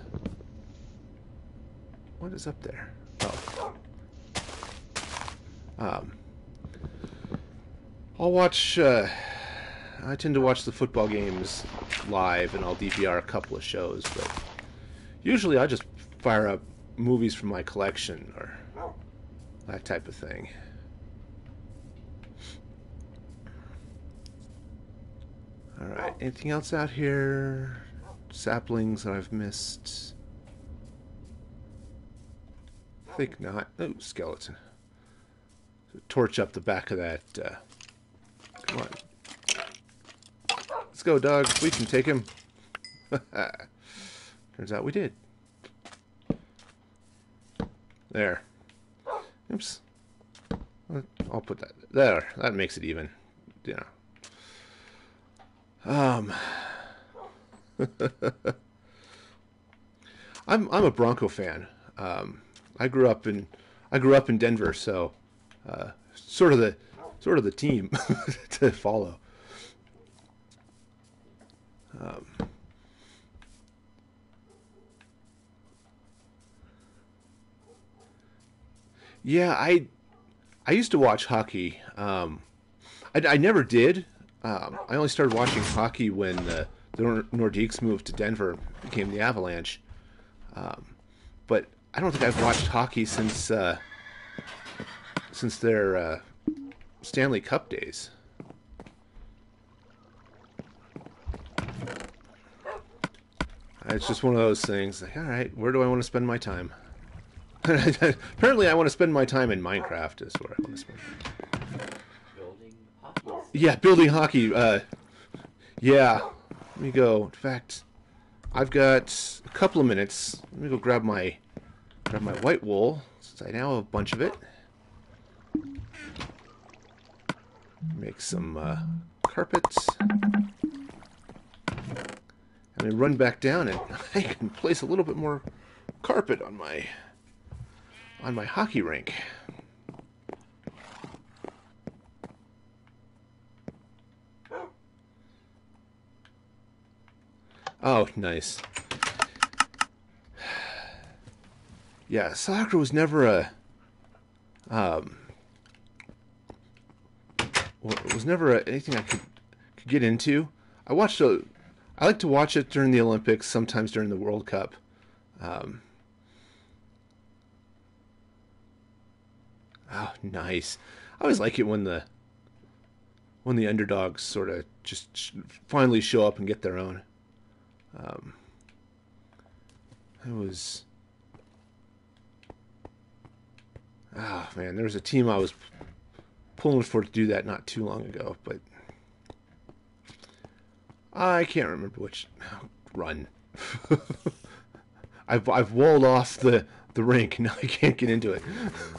What is up there? Oh. Um. I'll watch. Uh, I tend to watch the football games live, and I'll D V R a couple of shows. But usually, I just fire up movies from my collection or that type of thing. All right. Anything else out here? Saplings that I've missed? I think not. Oh, skeleton. So torch up the back of that. Uh, come on. Let's go, dog. We can take him. Turns out we did. There. Oops. I'll put that there. That makes it even. Yeah. Um. I'm I'm a Bronco fan. Um, I grew up in I grew up in Denver, so uh, sort of the sort of the team to follow. Um, yeah, I I used to watch hockey. Um, I, I never did. Um, I only started watching hockey when the, the Nordiques moved to Denver, became the Avalanche. Um, but I don't think I've watched hockey since uh, since their uh, Stanley Cup days. It's just one of those things. Like, all right, where do I want to spend my time? Apparently, I want to spend my time in Minecraft. Is where I want to spend. Building hockey. Yeah, building hockey. Uh, yeah, let me go. In fact, I've got a couple of minutes. Let me go grab my grab my white wool since I now have a bunch of it. Make some uh, carpets. And then run back down, and I can place a little bit more carpet on my on my hockey rink. Oh, nice. Yeah, soccer was never a um was never a, anything I could could get into. I watched a I like to watch it during the Olympics, sometimes during the World Cup. Um, oh, nice. I always like it when the when the underdogs sort of just finally show up and get their own. Um, it was... Oh, man, there was a team I was pulling for to do that not too long ago, but... I can't remember which run. I've I've walled off the the rink. Now I can't get into it.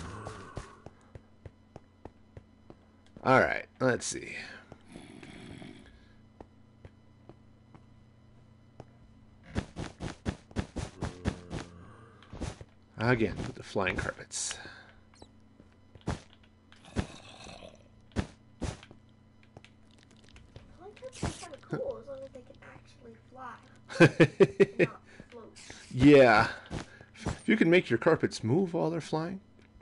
All right, let's see. Again with the flying carpets. Cool, as long as they can actually fly. Not float. Yeah. If you can make your carpets move while they're flying.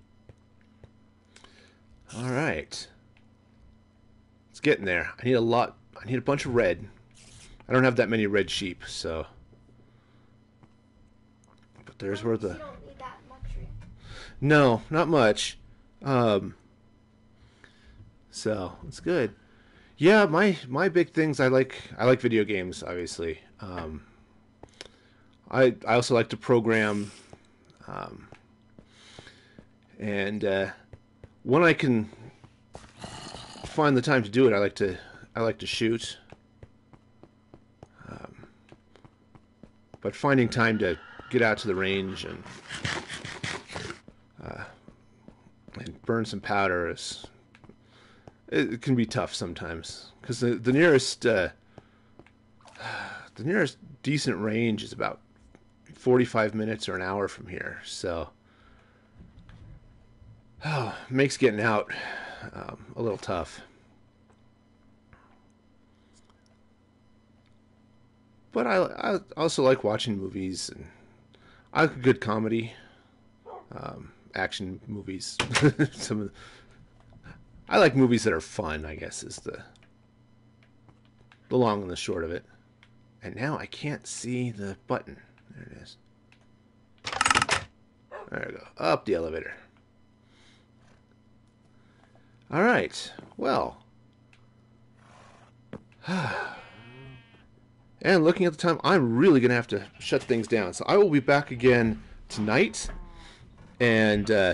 All right. It's getting there. I need a lot. I need a bunch of red. I don't have that many red sheep, so. But there's where the. You don't need that luxury. No, not much. Um. So it's good. Yeah, my my big things. I like I like video games, obviously. Um, I I also like to program, um, and uh, when I can find the time to do it, I like to I like to shoot. Um, but finding time to get out to the range and uh, and burn some powder is. It can be tough sometimes because the the nearest uh, the nearest decent range is about forty-five minutes or an hour from here, so oh, makes getting out um, a little tough. But I I also like watching movies, and I like a good comedy, um, action movies. Some of the, I like movies that are fun, I guess, is the the long and the short of it. And now I can't see the button. There it is. There we go. Up the elevator. All right. Well. And looking at the time, I'm really going to have to shut things down. So I will be back again tonight. And uh,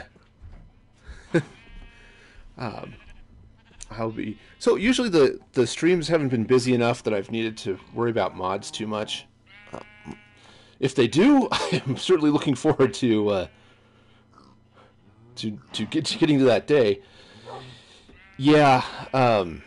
um, I'll be... So usually the, the streams haven't been busy enough that I've needed to worry about mods too much. Uh, if they do, I'm certainly looking forward to uh, to to, get, to getting to that day. Yeah. Um,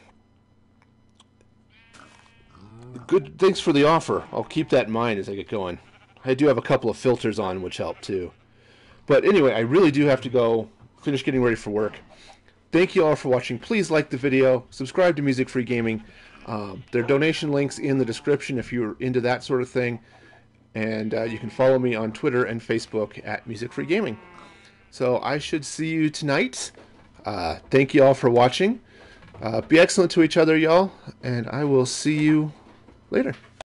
good. Thanks for the offer. I'll keep that in mind as I get going. I do have a couple of filters on, which help too. But anyway, I really do have to go finish getting ready for work. Thank you all for watching. Please like the video. Subscribe to Music Free Gaming. Um, there are donation links in the description if you're into that sort of thing. And uh, you can follow me on Twitter and Facebook at Music Free Gaming. So I should see you tonight. Uh, thank you all for watching. Uh, be excellent to each other, y'all. And I will see you later.